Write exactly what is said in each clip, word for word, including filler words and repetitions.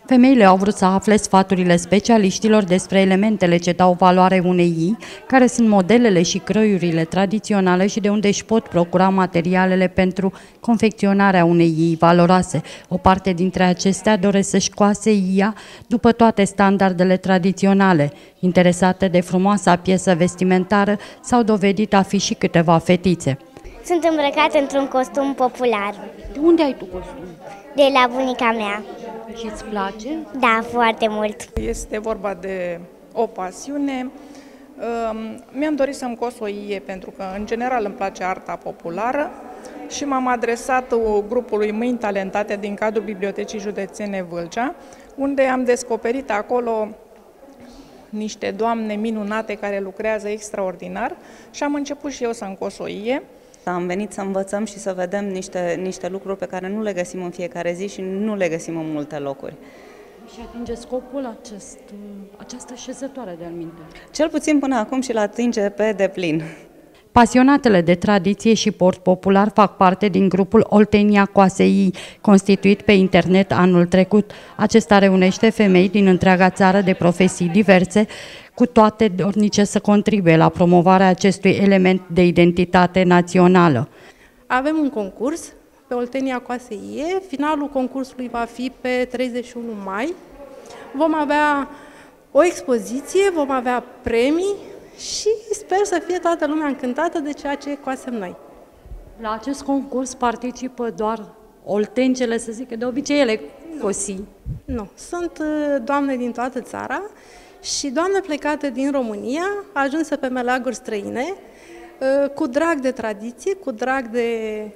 Femeile au vrut să afle sfaturile specialiștilor despre elementele ce dau valoare unei ii, care sunt modelele și crăiurile tradiționale și de unde își pot procura materialele pentru confecționarea unei ii valoroase. O parte dintre acestea doresc să-și coase ia după toate standardele tradiționale. Interesate de frumoasa piesă vestimentară, s-au dovedit a fi și câteva fetițe. Sunt îmbrăcată într-un costum popular. De unde ai tu costum? De la bunica mea. Și îți place? Da, foarte mult. Este vorba de o pasiune. Mi-am dorit să-mi cos o ie pentru că, în general, îmi place arta populară și m-am adresat grupului Mâini Talentate din cadrul Bibliotecii Județene Vâlcea, unde am descoperit acolo niște doamne minunate care lucrează extraordinar și am început și eu să-mi cos o ie. Am venit să învățăm și să vedem niște, niște lucruri pe care nu le găsim în fiecare zi și nu le găsim în multe locuri. Și atinge scopul acest, această șezătoare de alminte? Cel puțin până acum și-l atinge pe deplin. Pasionatele de tradiție și port popular fac parte din grupul Oltenia Coase Ii, constituit pe internet anul trecut. Acesta reunește femei din întreaga țară de profesii diverse, cu toate dornice să contribuie la promovarea acestui element de identitate națională. Avem un concurs pe Oltenia Coase Ii, finalul concursului va fi pe treizeci și unu mai. Vom avea o expoziție, vom avea premii și sper să fie toată lumea încântată de ceea ce coasem noi. La acest concurs participă doar oltencele, să zic, că de obicei ele cosi. Nu, sunt doamne din toată țara și doamne plecate din România, ajunse pe meleaguri străine, cu drag de tradiție, cu drag de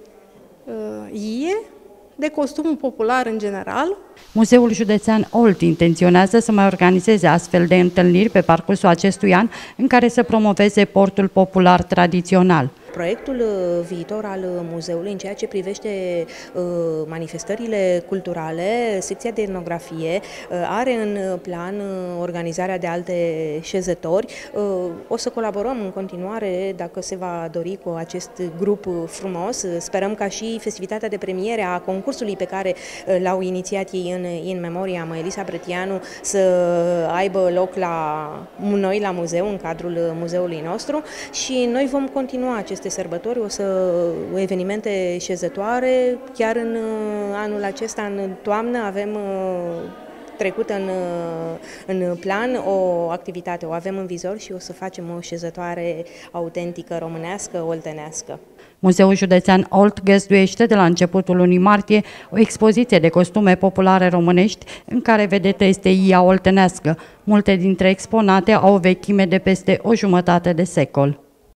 ie, de costumul popular în general. Muzeul Județean Olt intenționează să mai organizeze astfel de întâlniri pe parcursul acestui an în care să promoveze portul popular tradițional. Proiectul viitor al muzeului în ceea ce privește manifestările culturale, secția de etnografie are în plan organizarea de alte șezători. O să colaborăm în continuare, dacă se va dori, cu acest grup frumos. Sperăm ca și festivitatea de premiere a concursului pe care l-au inițiat ei în in memoria Elisa Brătianu să aibă loc la noi la muzeu, în cadrul muzeului nostru, și noi vom continua acest sărbători, o să evenimente șezătoare. Chiar în anul acesta, în toamnă, avem trecut în, în plan o activitate, o avem în vizor și o să facem o șezătoare autentică românească, oltenească. Muzeul Județean Olt găzduiește de la începutul lunii martie o expoziție de costume populare românești în care vedetă este ia oltenească. Multe dintre exponate au o vechime de peste o jumătate de secol.